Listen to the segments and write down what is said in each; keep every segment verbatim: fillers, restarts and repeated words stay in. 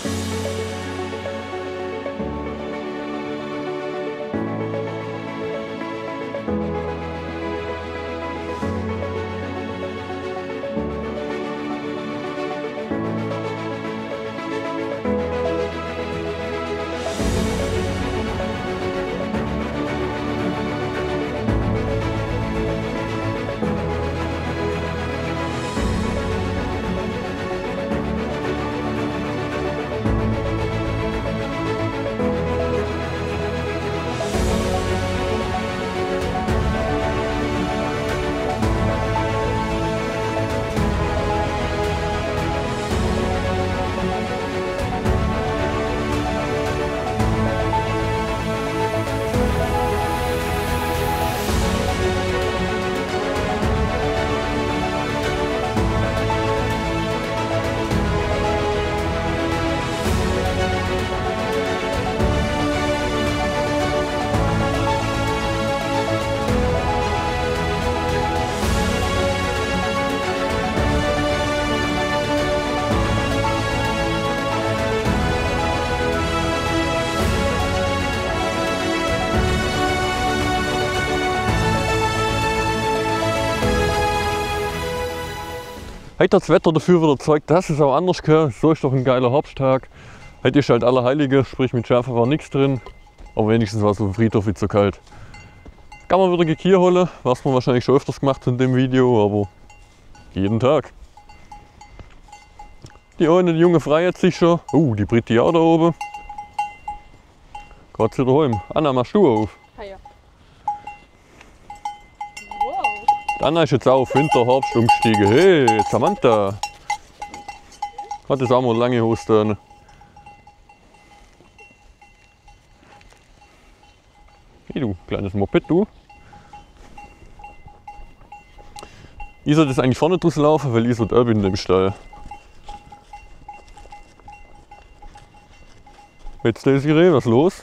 Heute hat das Wetter dafür wieder gezeigt, dass es auch anders kann. So ist doch ein geiler Herbsttag. Heute ist halt Allerheilige, sprich mit Schärfe war nichts drin. Aber wenigstens war es auf dem Friedhof nicht so kalt. Kann man wieder Gekier holen, was man wahrscheinlich schon öfters gemacht in dem Video, aber jeden Tag. Die eine, die Junge freiert sich schon. Uh, die Britti auch da oben. Gerade wieder heim. Anna, machst du auf? Ah ja. Anna ist jetzt auch auf Winter, Herbst umgestiegen. Hey, Samantha! Hat jetzt auch mal lange Hose. Hey du, kleines Moped, du. Ich sollte jetzt eigentlich vorne draußen laufen, weil ich so da bin in dem Stall. Jetzt Desiree, was ist los?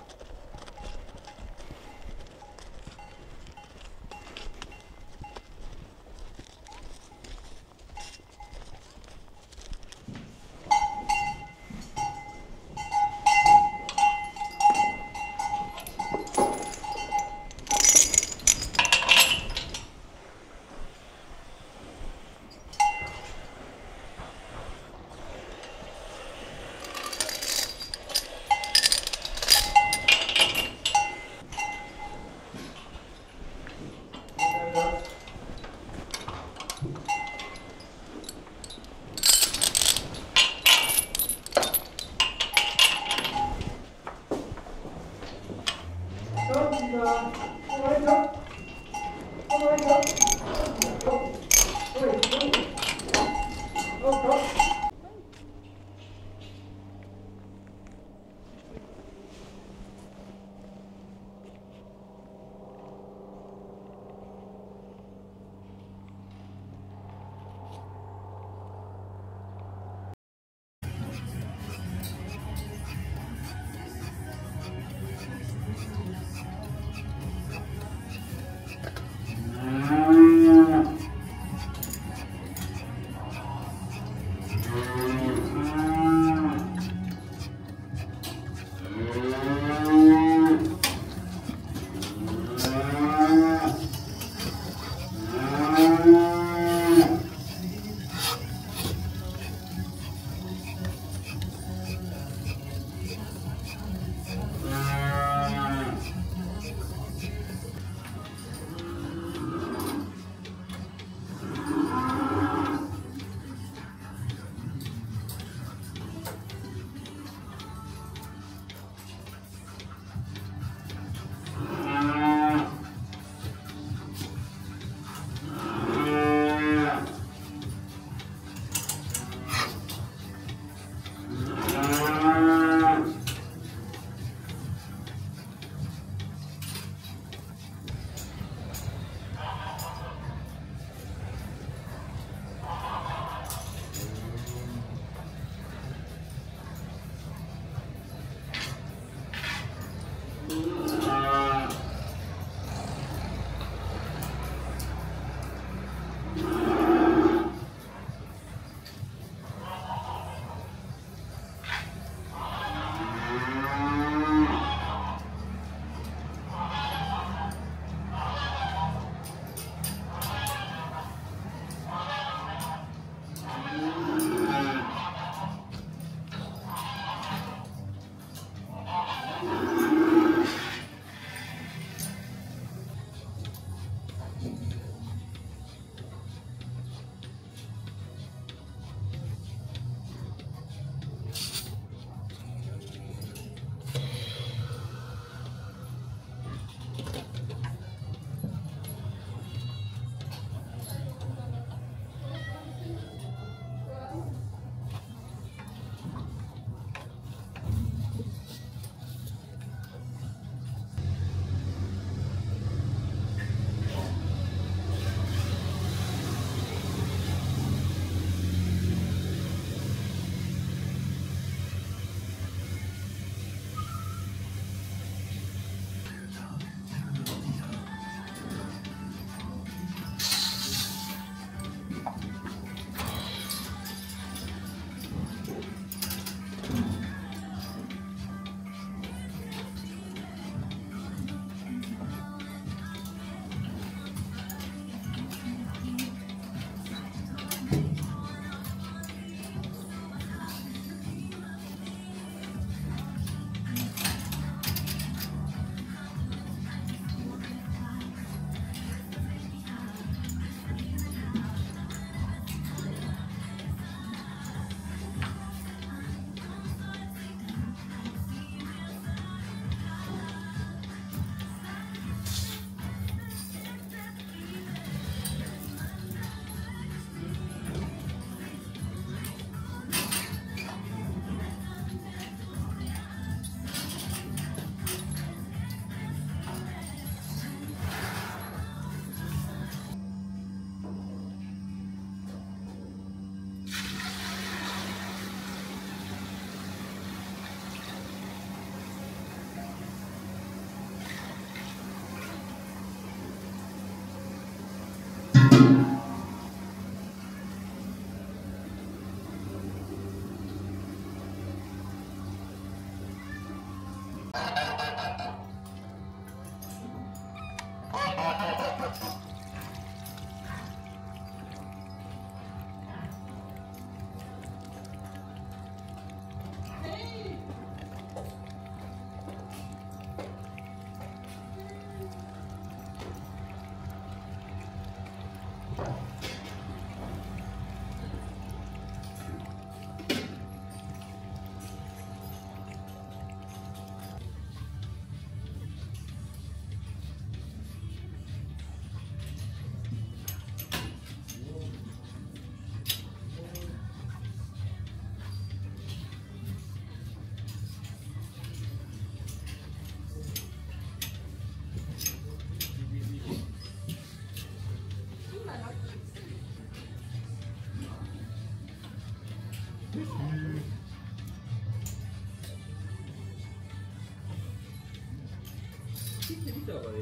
dabei.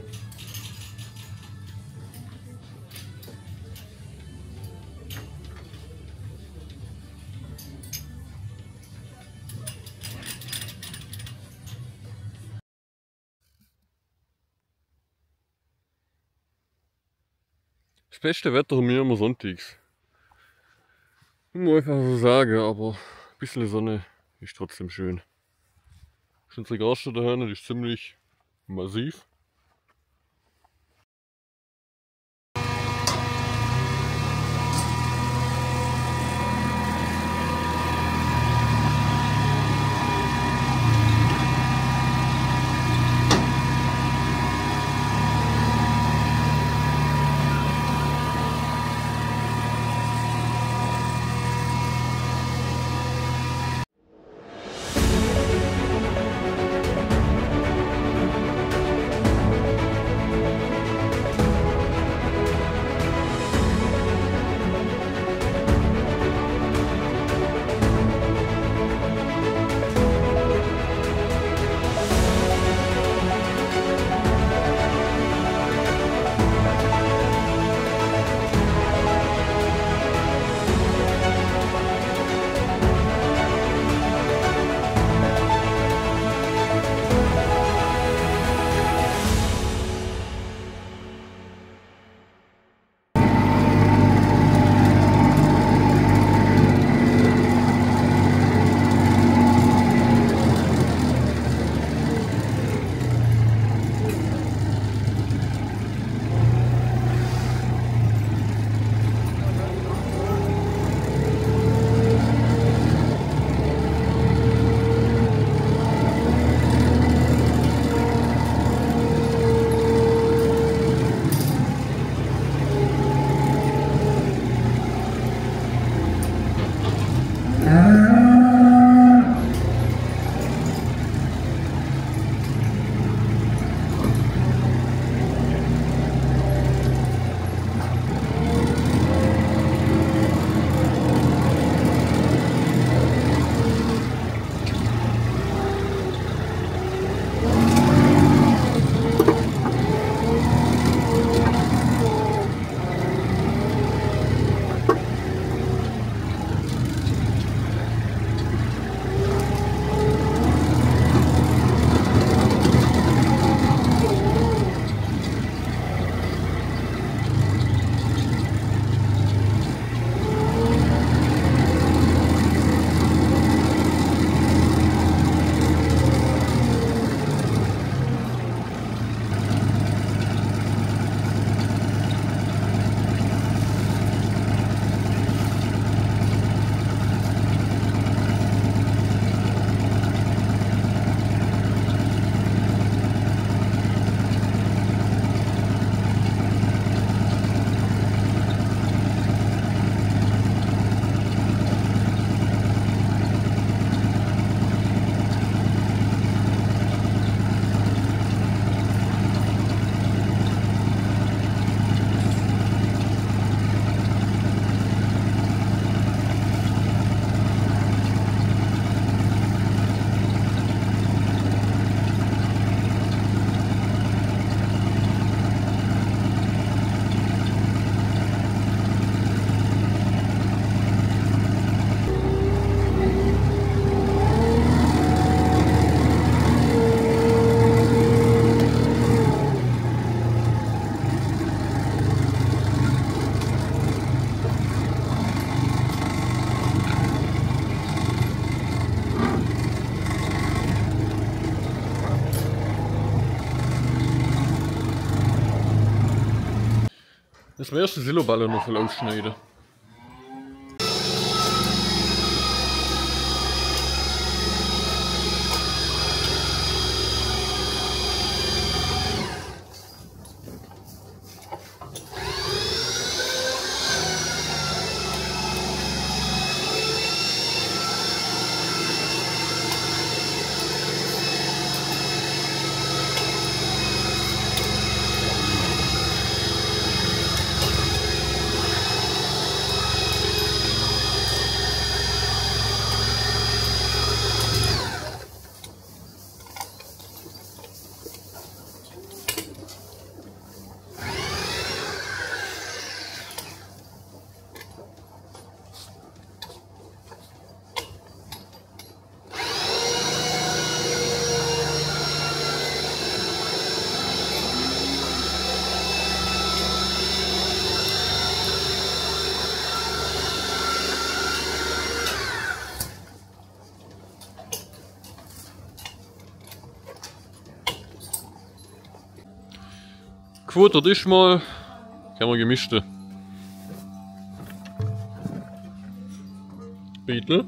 Das beste Wetter haben wir immer sonntags. Muss man einfach so sagen, aber ein bisschen Sonne ist trotzdem schön. Das ist unsere Garstadt daheim, die ist ziemlich massiv. Das erste Siloballe noch voll ausschneiden. gefuttert ist mal, kann man gemischte Beetle.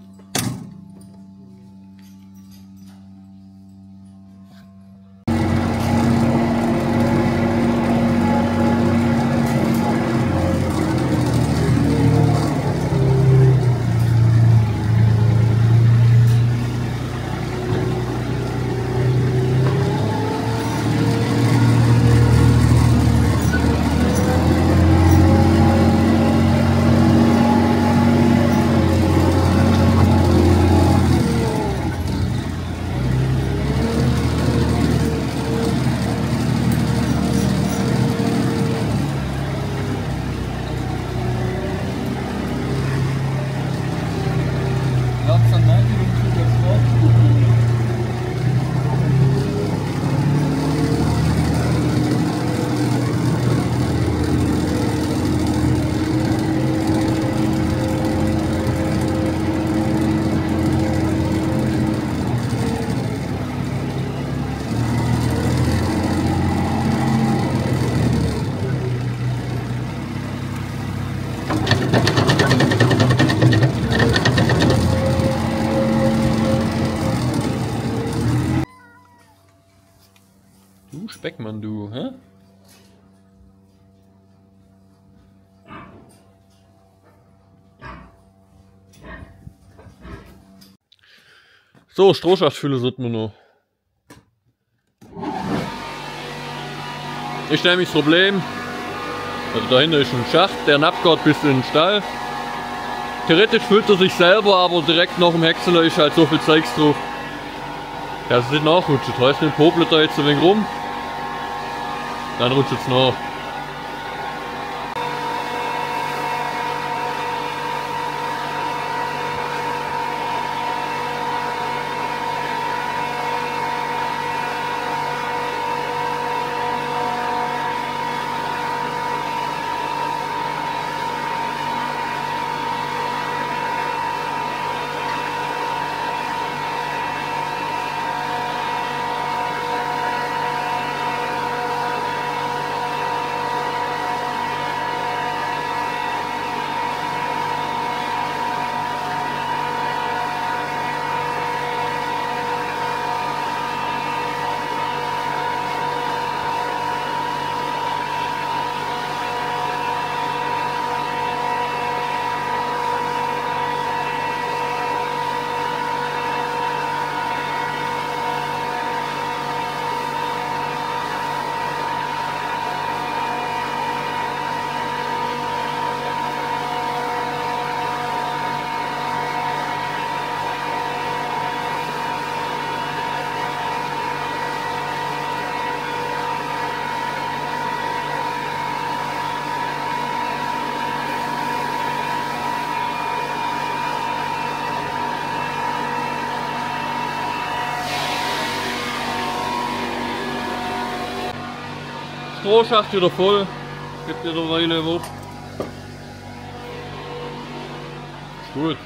Du Speckmann, du, hä? So, Strohschachtfülle sollten wir noch. Ist nämlich das Problem. Also dahinter ist ein Schacht, der abgeht bis in den Stall. Theoretisch füllt er sich selber, aber direkt nach dem Häcksler ist halt so viel Zeugs drauf. Ja, es ist nachrutscht. Das heißt, wir popeln da jetzt ein wenig rum. Dann rutscht es nach. Strohschacht wieder voll, gibt wieder eine Weile auf. Ist gut.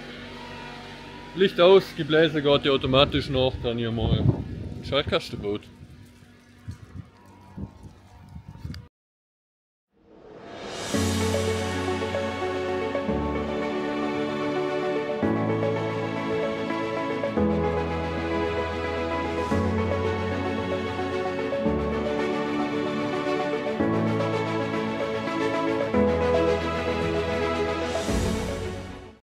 Licht aus, Gebläse geht ja automatisch nach, dann hier mal einen Schaltkasten gebaut.